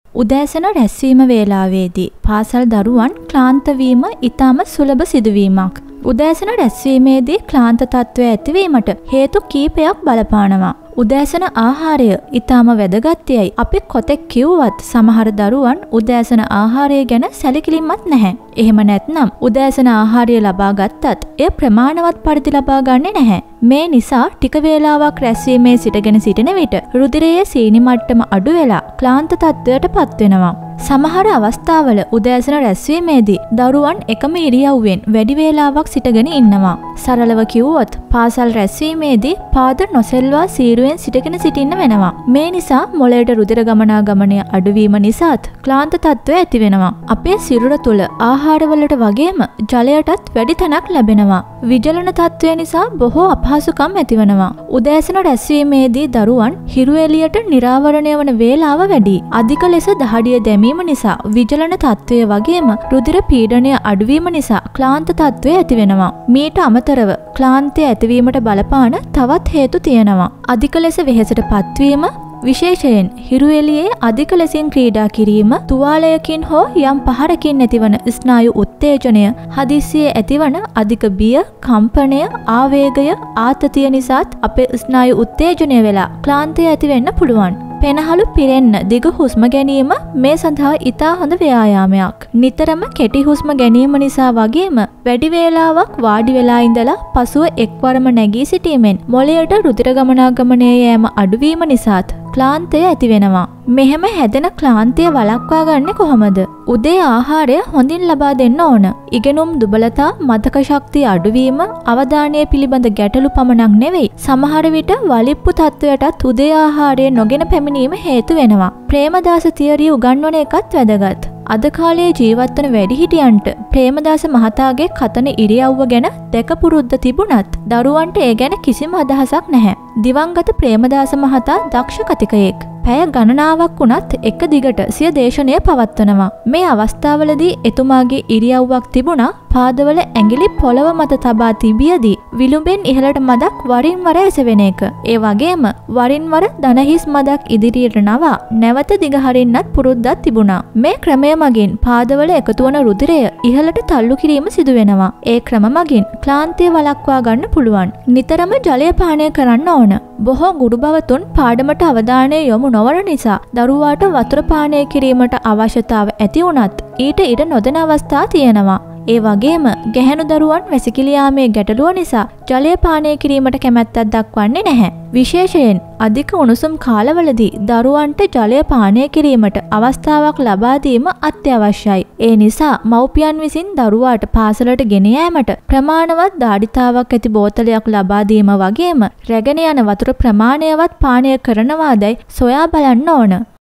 උදෑසන රැස්වීම වේලාවේදී පාසල් දරුවන් ක්ලාන්ත වීම ඊටම සුලභ සිදුවීමක්. උදෑසන රැස්වීමේදී ක්ලාන්ත තත්ත්වය ඇතිවීමට හේතු කීපයක් බලපානවා. උදෑසන ආහාරය ඊටම වැදගත් යයි අපි කොතෙක් කිව්වත් සමහර දරුවන් උදෑසන ආහාරය ගැන සැලකිලිමත් නැහැ. එහෙම නැත්නම් උදෑසන ආහාරය ලබා ගත්තත් එය ප්‍රමාණවත් පරිදි ලබා ගන්නේ නැහැ. මේ නිසා ටික වේලාවක් රැස්වීමේ සිටගෙන සිටින විට රුධිරයේ සීනි මට්ටම අඩු වෙලා ක්ලාන්ත තත්ත්වයට පත් වෙනවා. සමහර අවස්ථාවල උදෑසන රැස්වීමේදී දරුවන් එකම ඉරියව්වෙන් වැඩි වේලාවක් සිටගෙන ඉන්නවා. සරලව කිව්වොත් පාසල් රැස්වීමේදී පාද නොසෙල්වා සීරුවෙන් සිටගෙන සිටින්න වෙනවා. මේ නිසා මොළයට රුධිර ගමනාගමනය අඩුවීම නිසාත් ක්ලාන්ත තත්ත්වය ඇති වෙනවා. අපේ සිරුර තුළ ආහාරවලට වගේම ජලයටත් වැඩි තැනක් ලැබෙනවා. විජලන තත්ත්වය නිසා බොහෝ අපහසුකම් ඇතිවනවා. උදෑසන රැස්වීමේදී දරුවන් හිරු එළියට නිරාවරණය වන වේලාව වැඩි. අධික ලෙස දහඩිය දැමීම නිසා විජලන තත්ත්වය වගේම රුධිර පීඩනය අඩුවීම නිසා ක්ලාන්ත තත්ත්වය ඇති වෙනවා. මීට අමතරව ක්ලාන්තය ඇතිවීමට බලපාන තවත් හේතු තියෙනවා. අධික ලෙස වෙහෙසට පත්වීම, විශේෂයෙන් හිරු එළියේ අධික ලෙසින් ක්‍රීඩා කිරීම, තුවාලයකින් හෝ යම් පහරකින් ඇතිවන ස්නායු උත්තේජනය, හදිස්සියේ ඇතිවන අධික බිය, කම්පනය, ආවේගය, ආතතිය නිසාත් අපේ ස්නායු උත්තේජනය වෙලා ක්ලාන්තය ඇති වෙන්න පුළුවන්. පෙනහළු පිරෙන්න දිග හුස්ම ගැනීම මේ සඳහා ඉතා හොඳ ව්‍යායාමයක්. නිතරම කෙටි හුස්ම ගැනීම නිසා වගේම වැඩි වේලාවක් වාඩි වෙලා ඉඳලා පසුව එක්වරම නැගී සිටීමෙන් මොළයට රුධිර ගමනාගමනය යෑම අඩුවීම නිසාත් ක්ලාන්තය ඇති වෙනවා. මෙහෙම හැදෙන ක්ලාන්තය වළක්වා ගන්නේ කොහොමද? උදේ ආහාරය හොඳින් ලබා දෙන්න ඕන. ඉගෙනුම් දුබලතා, මතක ශක්තිය අඩුවීම, අවධානය පිළිබඳ ගැටලු පමණක් නෙවෙයි, සමහර විට වලිප්පු තත්වයටත් උදේ ආහාරය නොගෙන පැමිණීම හේතු වෙනවා. ප්‍රේමදාස තියරිය උගන්වන එකත් වැදගත්. අද කාලයේ ජීවත් වන වැඩිහිටියන්ට ප්‍රේමදාස මහතාගේ කතන ඉරියව්ව ගැන දැක පුරුද්ද තිබුණත් දරුවන්ට ඒ ගැන කිසිම අදහසක් නැහැ. දිවංගත ප්‍රේමදාස මහතා දක්ෂ කතිකයෙක්. පැය ගණනාවක් වුණත් එක දිගට සිය දේශනය පවත්වනවා. මේ අවස්ථාවලදී එතුමාගේ ඉරියව්වක් තිබුණා පාදවල ඇඟිලි පොළව මත තබා තිබියදී විලුඹෙන් ඉහළට මදක් වරින් වර එසවෙන එක. ඒ වගේම වරින් වර දනහිස් මදක් ඉදිරියට නවා නැවත දිග හරින්නත් පුරුද්දක් තිබුණා. මේ ක්‍රමය මගින් පාදවල එකතු වන රුධිරය ඉහළට තල්ලු කිරීම සිදු වෙනවා. ඒ ක්‍රම මගින් ක්ලාන්තය වළක්වා ගන්න පුළුවන්. නිතරම ජලය පානය කරන්න ඕන. බොහෝ ගුරු භවතුන් පාඩමට අවධානය යොමු නොවන නිසා දරුවාට වතුර පානය කිරීමට අවශ්‍යතාව ඇති වුණත් ඊට ඉඩ නොදෙන අවස්ථා තියෙනවා. ඒ වගේම ගැහැණු දරුවන් වැසිකිලි යාමේ ගැටලුව නිසා ජලය පානය කිරීමට කැමැත්තක් දක්වන්නේ නැහැ. විශේෂයෙන් අධික උණුසුම් කාලවලදී දරුවන්ට ජලය පානය කිරීමට අවස්ථාවක් ලබා දීම අත්‍යවශ්‍යයි. ඒ නිසා මව්පියන් විසින් දරුවාට පාසලට ගෙන යාමට ප්‍රමාණවත් දාඩිතාවක් ඇති බෝතලයක් ලබා දීම වගේම රැගෙන යන වතුර ප්‍රමාණයවත් පානය කරනවාදයි සොයා බලන්න ඕන.